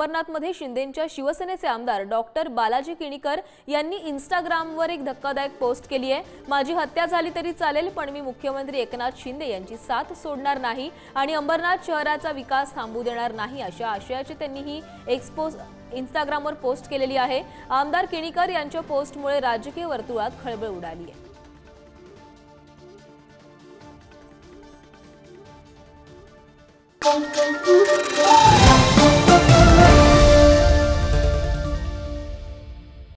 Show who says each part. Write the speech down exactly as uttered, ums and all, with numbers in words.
Speaker 1: अंबरनाथमध्ये शिंदेंच्या शिवसेनेचे आमदार डॉक्टर बालाजी किणीकर यांनी इंस्टाग्रामवर एक धक्कादायक पोस्ट केली आहे। माझी हत्या झाली तरी चालेल, पण मी मुख्यमंत्री एकनाथ शिंदे यांची साथ सोडणार नाही आणि अंबरनाथ शहराचा विकास थांबू देणार नाही, अशा आशयाची त्यांनी ही एक्सपोज इंस्टाग्रामवर पोस्ट केलेली आहे। आमदार किणीकर यांच्या पोस्टमुळे राजकीय वर्तुळात खळबळ उडाली आहे।